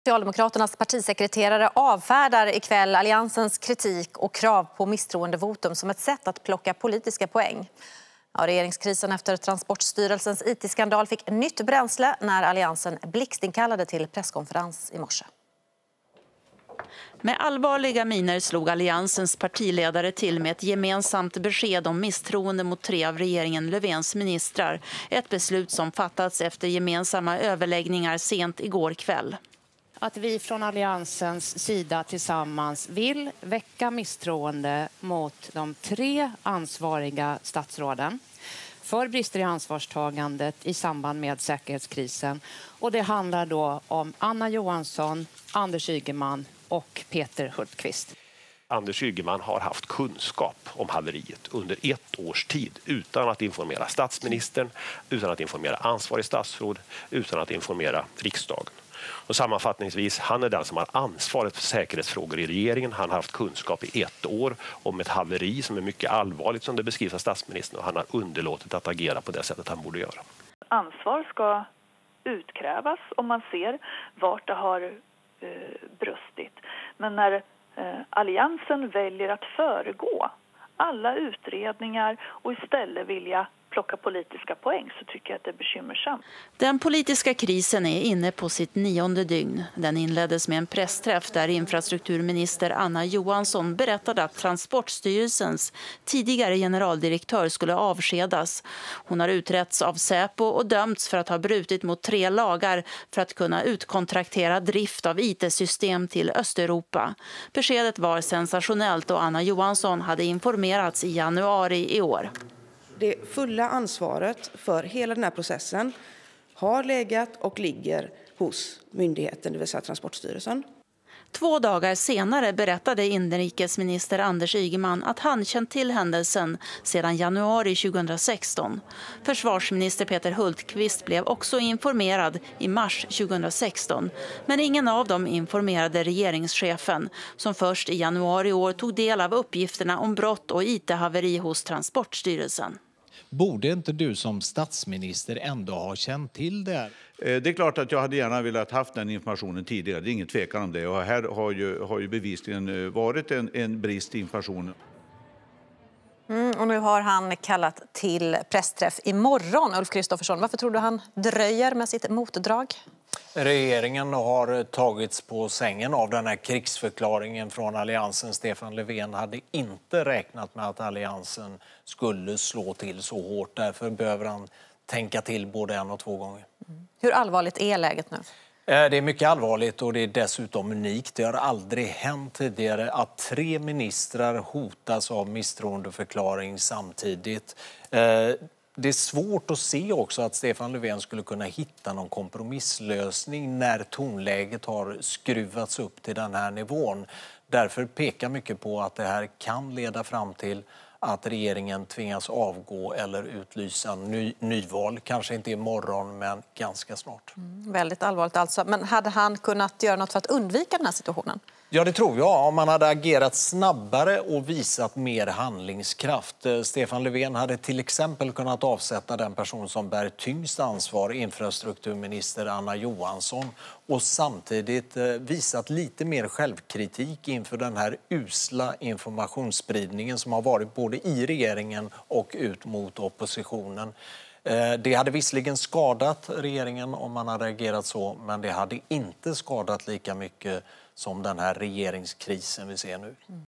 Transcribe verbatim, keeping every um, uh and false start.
Socialdemokraternas partisekreterare avfärdar ikväll alliansens kritik och krav på misstroendevotum som ett sätt att plocka politiska poäng. Ja, regeringskrisen efter Transportstyrelsens I T-skandal fick nytt bränsle när alliansen blixtinkallade till presskonferens i morse. Med allvarliga miner slog alliansens partiledare till med ett gemensamt besked om misstroende mot tre av regeringen Löfvens ministrar. Ett beslut som fattats efter gemensamma överläggningar sent igår kväll. Att vi från alliansens sida tillsammans vill väcka misstroende mot de tre ansvariga statsråden för brister i ansvarstagandet i samband med säkerhetskrisen. Och det handlar då om Anna Johansson, Anders Ygeman och Peter Hultqvist. Anders Ygeman har haft kunskap om haveriet under ett års tid utan att informera statsministern, utan att informera ansvarig statsråd, utan att informera riksdagen. Och sammanfattningsvis, han är den som har ansvaret för säkerhetsfrågor i regeringen. Han har haft kunskap i ett år om ett haveri som är mycket allvarligt som det beskrivs av statsministern, och han har underlåtit att agera på det sättet han borde göra. Ansvar ska utkrävas om man ser vart det har eh, brustit. Men när eh, alliansen väljer att föregå alla utredningar och istället vilja plocka politiska poäng, så tycker jag att det är bekymmersamt. Den politiska krisen är inne på sitt nionde dygn. Den inleddes med en pressträff där infrastrukturminister Anna Johansson berättade att Transportstyrelsens tidigare generaldirektör skulle avskedas. Hon har utretts av Säpo och dömts för att ha brutit mot tre lagar för att kunna utkontraktera drift av I T-system till Östeuropa. Beskedet var sensationellt och Anna Johansson hade informerats i januari i år. Det fulla ansvaret för hela den här processen har legat och ligger hos myndigheten, det vill säga Transportstyrelsen. Två dagar senare berättade inrikesminister Anders Ygeman att han känt till händelsen sedan januari tjugohundrasexton. Försvarsminister Peter Hultqvist blev också informerad i mars tjugohundrasexton. Men ingen av dem informerade regeringschefen som först i januari i år tog del av uppgifterna om brott och I T-haveri hos Transportstyrelsen. Borde inte du som statsminister ändå ha känt till det här? Det är klart att jag hade gärna velat haft den informationen tidigare. Det är ingen tvekan om det. Och här har ju, har ju bevisligen varit en, en brist i informationen. Mm, och nu har han kallat till pressträff imorgon, Ulf Kristoffersson. Varför tror du han dröjer med sitt motdrag? Regeringen har tagits på sängen av den här krigsförklaringen från alliansen. Stefan Löfven hade inte räknat med att alliansen skulle slå till så hårt. Därför behöver han tänka till både en och två gånger. Mm. Hur allvarligt är läget nu? Det är mycket allvarligt och det är dessutom unikt. Det har aldrig hänt tidigare att tre ministrar hotas av misstroendeförklaring samtidigt. Det är svårt att se också att Stefan Löfven skulle kunna hitta någon kompromisslösning när tonläget har skruvats upp till den här nivån. Därför pekar mycket på att det här kan leda fram till att regeringen tvingas avgå eller utlysa ny, nyval. Kanske inte imorgon, men ganska snart. Mm, väldigt allvarligt alltså. Men hade han kunnat göra något för att undvika den här situationen? Ja, det tror jag. Om man hade agerat snabbare och visat mer handlingskraft. Stefan Löfven hade till exempel kunnat avsätta den person som bär tyngst ansvar, infrastrukturminister Anna Johansson, och samtidigt visat lite mer självkritik inför den här usla informationsspridningen som har varit både i regeringen och ut mot oppositionen. Det hade visserligen skadat regeringen om man hade agerat så, men det hade inte skadat lika mycket som den här regeringskrisen vi ser nu.